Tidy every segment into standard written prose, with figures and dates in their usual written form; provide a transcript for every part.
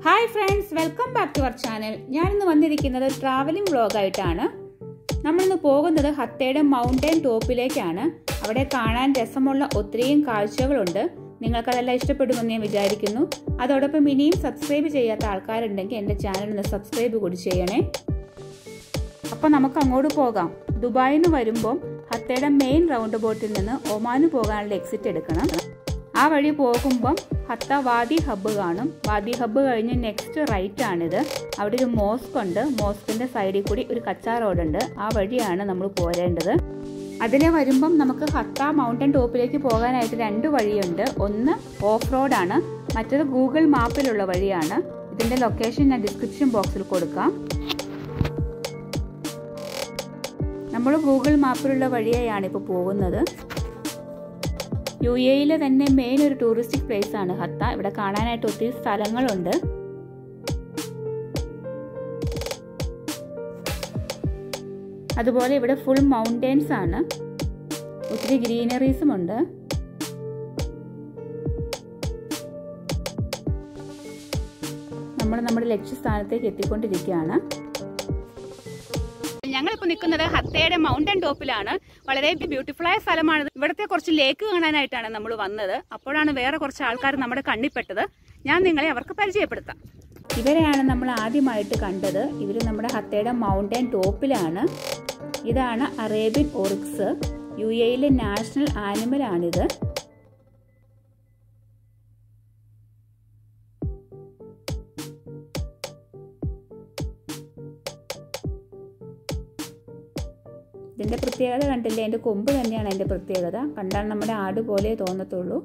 Hi friends, welcome back to our channel. ഞാനിന്ന് വന്നിരിക്കുന്നത് travelling vlog ആയിട്ടാണ്. നമ്മളിന്ന് പോകുന്നത് ഹത്തയുടെ മൗണ്ടൻ ടോപ്പിലേക്കാണ്. അവിടെ കാണാൻ രസമുള്ള ഒത്തിരിയും കാഴ്ചകളുണ്ട്. നിങ്ങൾക്ക് അതെല്ലാം ഇഷ്ടപ്പെടുമെന്ന് ഞാൻ വിചാരിക്കുന്നു. അതോടൊപ്പം ഇനിയും സബ്സ്ക്രൈബ് ചെയ്യാത്ത ആൾക്കാരുണ്ടെങ്കിൽ എൻ്റെ ചാനൽ ഒന്ന് സബ്സ്ക്രൈബ് കൂടി ചെയ്യണേ. അപ്പോൾ നമുക്ക് അങ്ങോട്ട് പോകാം. ദുബായിൽ നിന്ന് വരുമ്പോൾ ഹത്തയുടെ മെയിൻ റൗണ്ട് ബോട്ടിൽ നിന്ന് ഒമാന് പോകാനുള്ള എക്സിറ്റ് എടുക്കണം. ആ വഴി പോകുമ്പം ഹത്ത വാദി ഹബ്ബ് കാണും. വാദി ഹബ്ബ് കഴിഞ്ഞ് നെക്സ്റ്റ് റൈറ്റ് ആണിത്. അവിടെ ഒരു മോസ്ക് ഉണ്ട്. മോസ്കിൻ്റെ സൈഡിൽ കൂടി ഒരു കച്ചാ റോഡുണ്ട്. ആ വഴിയാണ് നമ്മൾ പോരേണ്ടത്. അതിലെ വരുമ്പം നമുക്ക് ഹത്ത മൗണ്ടൻ ടോപ്പിലേക്ക് പോകാനായിട്ട് രണ്ട് വഴിയുണ്ട്. ഒന്ന് ഓഫ് റോഡാണ്, മറ്റേത് ഗൂഗിൾ മാപ്പിലുള്ള വഴിയാണ്. ഇതിൻ്റെ ലൊക്കേഷൻ ഞാൻ ഡിസ്ക്രിപ്ഷൻ ബോക്സിൽ കൊടുക്കാം. നമ്മൾ ഗൂഗിൾ മാപ്പിലുള്ള വഴിയായാണ് ഇപ്പോൾ പോകുന്നത്. UAE തന്നെ മെയിൻ ഒരു ടൂറിസ്റ്റിക് പ്ലേസ് ആണ് ഹത്ത. ഇവിടെ കാണാനായിട്ട് ഒത്തിരി സ്ഥലങ്ങളുണ്ട്. അതുപോലെ ഇവിടെ ഫുൾ മൗണ്ടെയ്ൻസ് ആണ്. ഒത്തിരി ഗ്രീനറീസും ഉണ്ട്. നമ്മൾ നമ്മുടെ ലക്ഷ്യസ്ഥാനത്തേക്ക് എത്തിക്കൊണ്ടിരിക്കുകയാണ്. ഞങ്ങളിപ്പോൾ നിൽക്കുന്നത് ഹത്തയുടെ മൗണ്ടൻ ടോപ്പിലാണ്. വളരെ ബ്യൂട്ടിഫുൾ ആയ സ്ഥലമാണ്. ഇവിടുത്തെ കുറച്ച് ലേക്ക് കാണാനായിട്ടാണ് നമ്മൾ വന്നത്. അപ്പോഴാണ് വേറെ കുറച്ച് ആൾക്കാർ നമ്മുടെ കണ്ണിൽപ്പെട്ടത്. ഞാൻ നിങ്ങളെ അവർക്ക് പരിചയപ്പെടുത്താം. ഇവരെയാണ് നമ്മൾ ആദ്യമായിട്ട് കണ്ടത്. ഇവർ നമ്മുടെ ഹത്തയുടെ മൗണ്ടൻ ടോപ്പിലാണ്. ഇതാണ് Arabian oryx. UAE national animal ആണിത്. ഇതിൻ്റെ പ്രത്യേകത കണ്ടില്ലേ? എൻ്റെ കൊമ്പ് തന്നെയാണ് അതിൻ്റെ പ്രത്യേകത. കണ്ടാൽ നമ്മുടെ ആട് പോലെ തോന്നത്തുള്ളൂ.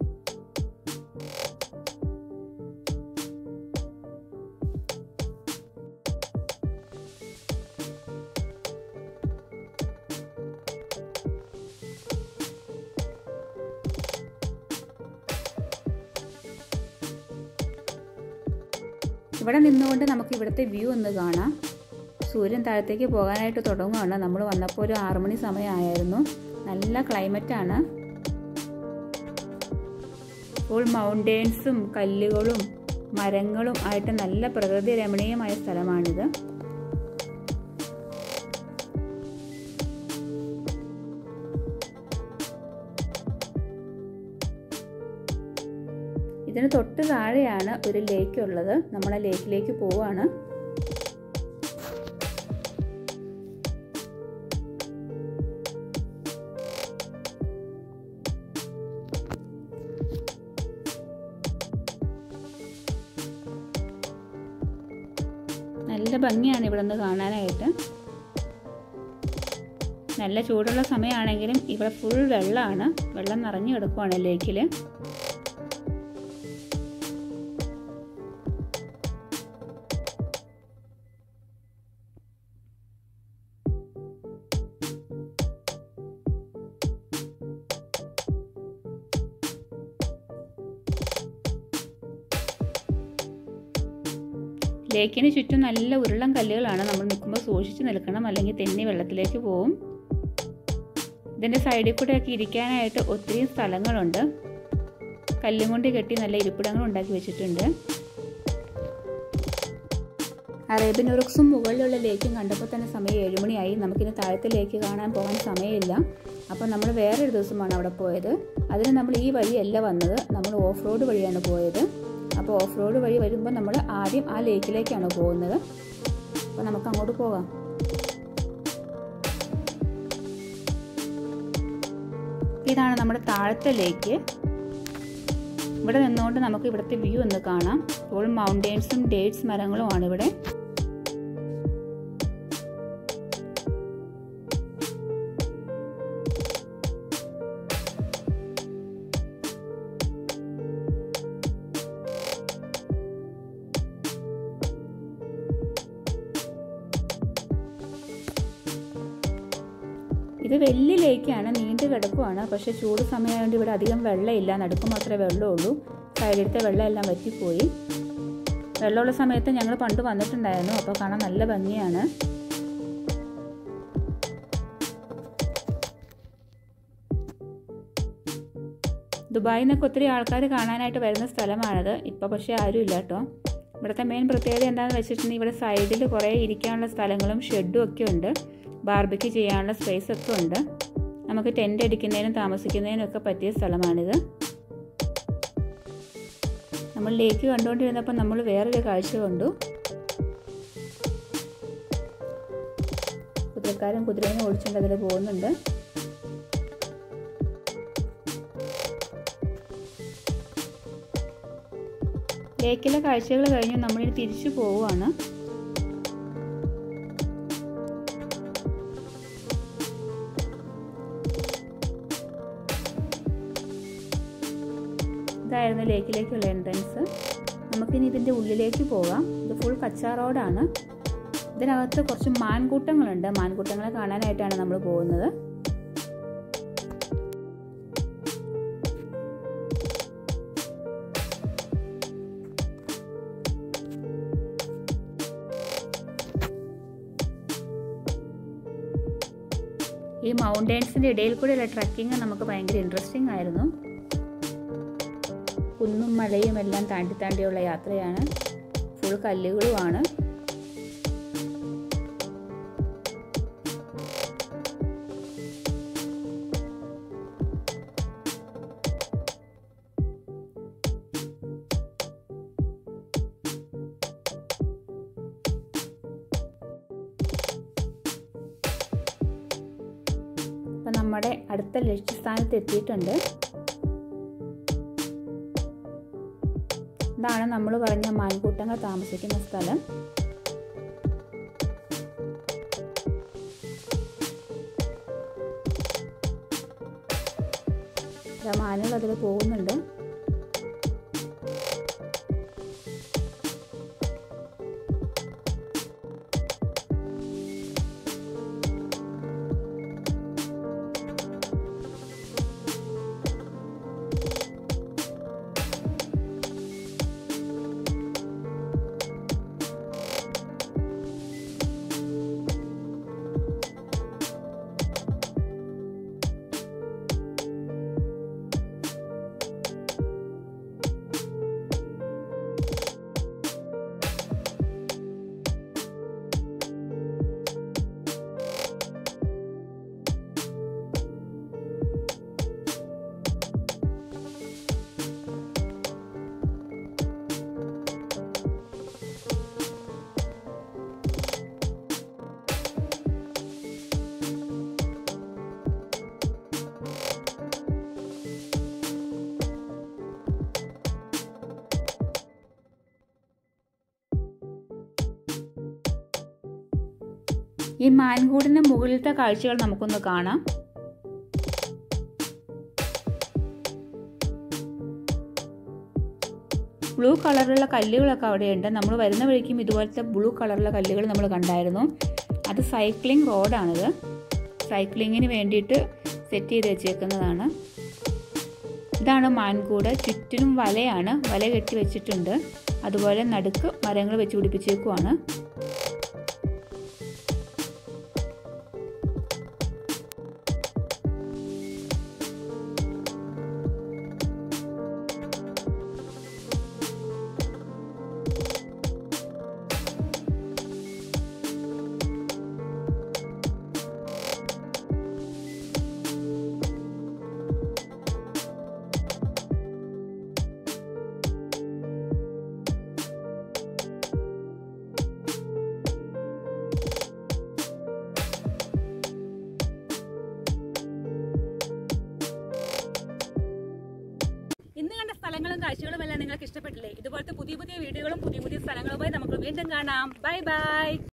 ഇവിടെ നിന്നുകൊണ്ട് നമുക്ക് ഇവിടുത്തെ വ്യൂ ഒന്ന് കാണാം. സൂര്യൻ താഴത്തേക്ക് പോകാനായിട്ട് തുടങ്ങുകയാണ്. നമ്മൾ വന്നപ്പോൾ ഒരു 6 മണി സമയമായിരുന്നു. നല്ല ക്ലൈമറ്റാണ്. ഫുൾ മൗണ്ടെയ്ൻസും കല്ലുകളും മരങ്ങളും ആയിട്ട് നല്ല പ്രകൃതി രമണീയമായ സ്ഥലമാണിത്. ഇതിന് തൊട്ട് താഴെയാണ് ഒരു ലേക്ക് ഉള്ളത്. നമ്മൾ ആ ലേക്കിലേക്ക് പോവുകയാണ്. നല്ല ഭംഗിയാണ് ഇവിടെ നിന്ന് കാണാനായിട്ട്. നല്ല ചൂടുള്ള സമയമാണെങ്കിലും ഇവിടെ ഫുൾ വെള്ളമാണ്. വെള്ളം നിറഞ്ഞു കിടക്കുവാണ് ലേക്കിൽ. ലേക്കിന് ചുറ്റും നല്ല ഉരുളൻ കല്ലുകളാണ്. നമ്മൾ നിൽക്കുമ്പോൾ സൂക്ഷിച്ച് നിൽക്കണം, അല്ലെങ്കിൽ തെന്നി വെള്ളത്തിലേക്ക് പോവും. ഇതിൻ്റെ സൈഡിൽ കൂടെയൊക്കെ ഇരിക്കാനായിട്ട് ഒത്തിരി സ്ഥലങ്ങളുണ്ട്. കല്ലും കൊണ്ട് കെട്ടി നല്ല ഇരിപ്പിടങ്ങൾ ഉണ്ടാക്കി വെച്ചിട്ടുണ്ട്. അറേബ്യൻ ഓറിക്സും മുകളിലുള്ള ലേക്കും കണ്ടപ്പോൾ തന്നെ സമയം 7 മണിയായി. നമുക്കിനി താഴത്തെ ലേക്ക് കാണാൻ പോകാൻ സമയമില്ല. അപ്പോൾ നമ്മൾ വേറൊരു ദിവസമാണ് അവിടെ പോയത്. അതിന് നമ്മൾ ഈ വഴിയല്ല വന്നത്. നമ്മൾ ഓഫ് റോഡ് വഴിയാണ് പോയത്. അപ്പോൾ ഓഫ് റോഡ് വഴി വരുമ്പോൾ നമ്മൾ ആദ്യം ആ ലേക്കിലേക്കാണ് പോകുന്നത്. അപ്പോൾ നമുക്ക് അങ്ങോട്ട് പോകാം. ഇതാണ് നമ്മുടെ താഴത്തെ ലേക്ക്. ഇവിടെ നിന്നുകൊണ്ട് നമുക്ക് ഇവിടുത്തെ വ്യൂ ഒന്ന് കാണാം. ഫുൾ മൗണ്ടെയ്ൻസും ഡേറ്റ്സ് മരങ്ങളുമാണ് ഇവിടെ. ഇത് വലിയ ലേക്കാണ്, നീണ്ടു കിടക്കുവാണ്. പക്ഷേ ചൂട് സമയമായതുകൊണ്ട് ഇവിടെ അധികം വെള്ളമില്ല. നടുക്ക് മാത്രമേ വെള്ളമുള്ളൂ. സൈഡിലത്തെ വെള്ളം എല്ലാം വറ്റിപ്പോയി. വെള്ളമുള്ള സമയത്ത് ഞങ്ങൾ പണ്ട് വന്നിട്ടുണ്ടായിരുന്നു. അപ്പോൾ കാണാൻ നല്ല ഭംഗിയാണ്. ദുബായിൽ നിന്നൊക്കെ ഒത്തിരി ആൾക്കാർ കാണാനായിട്ട് വരുന്ന സ്ഥലമാണിത്. ഇപ്പോൾ പക്ഷേ ആരുമില്ല കേട്ടോ. ഇവിടുത്തെ മെയിൻ പ്രത്യേകത എന്താണെന്ന് വെച്ചിട്ടുണ്ടെങ്കിൽ ഇവിടെ സൈഡിൽ കുറേ ഇരിക്കാനുള്ള സ്ഥലങ്ങളും ഷെഡും ഒക്കെ ഉണ്ട്. ബാർബിക്യൂ ചെയ്യാനുള്ള സ്പേസ് ഒക്കെ ഉണ്ട്. നമുക്ക് ടെൻ്റ് അടിക്കുന്നതിനും താമസിക്കുന്നതിനും ഒക്കെ പറ്റിയ സ്ഥലമാണിത്. നമ്മൾ ലേക്ക് കണ്ടുകൊണ്ടിരുന്നപ്പോൾ നമ്മൾ വേറൊരു കാഴ്ച കണ്ടു. കുതിരക്കാരൻ കുതിരേനെ ഓടിച്ചുകൊണ്ട് അതിൽ പോകുന്നുണ്ട്. ലേക്കിലെ കാഴ്ചകൾ കഴിഞ്ഞ് നമ്മളിനി തിരിച്ചു പോവുകയാണ്. ഇതായിരുന്നു ലേക്കിലേക്കുള്ള എൻട്രൻസ്. നമുക്കിനി ഇതിൻ്റെ ഉള്ളിലേക്ക് പോകാം. ഇത് ഫുൾ കച്ചാ റോഡാണ്. ഇതിനകത്ത് കുറച്ച് മാൻകൂട്ടങ്ങളുണ്ട്. മാൻകൂട്ടങ്ങളെ കാണാനായിട്ടാണ് നമ്മൾ പോകുന്നത്. ഈ മൗണ്ടെയ്ൻസിൻ്റെ ഇടയിൽ കൂടെയുള്ള ട്രക്കിങ് നമുക്ക് ഭയങ്കര ഇൻട്രസ്റ്റിംഗ് ആയിരുന്നു. കുന്നും മലയും എല്ലാം താണ്ടി താണ്ടിയുള്ള യാത്രയാണ്. ഫുൾ കല്ലുകളുമാണ്. അപ്പം നമ്മുടെ അടുത്ത ലക്ഷ്യസ്ഥാനത്ത് എത്തിയിട്ടുണ്ട്. ഇതാണ് നമ്മൾ പറഞ്ഞ മാൻകൂട്ടങ്ങൾ താമസിക്കുന്ന സ്ഥലം. മാനുകൾ അതിൽ പോകുന്നുണ്ട്. ഈ മാൻകൂടിൻ്റെ മുകളിലത്തെ കാഴ്ചകൾ നമുക്കൊന്ന് കാണാം. ബ്ലൂ കളറിലുള്ള കല്ലുകളൊക്കെ അവിടെയുണ്ട്. നമ്മൾ വരുന്ന വഴിക്കും ഇതുപോലത്തെ ബ്ലൂ കളറിലുള്ള കല്ലുകൾ നമ്മൾ കണ്ടായിരുന്നു. അത് സൈക്ലിംഗ് റോഡാണിത്. സൈക്ലിങ്ങിന് വേണ്ടിയിട്ട് സെറ്റ് ചെയ്ത് വെച്ചേക്കുന്നതാണ്. ഇതാണ് മാൻകൂട്. ചുറ്റിനും വലയാണ്. വല കെട്ടി വെച്ചിട്ടുണ്ട്. അതുപോലെ നടുക്ക് മരങ്ങൾ വെച്ച് പിടിപ്പിച്ചേക്കുവാണ്. ഇന്ന് കണ്ട സ്ഥലങ്ങളും കാഴ്ചകളും എല്ലാം നിങ്ങൾക്ക് ഇഷ്ടപ്പെട്ടില്ലേ? ഇതുപോലത്തെ പുതിയ പുതിയ വീഡിയോകളും പുതിയ പുതിയ സ്ഥലങ്ങളുമായി നമുക്ക് വീണ്ടും കാണാം. Bye by.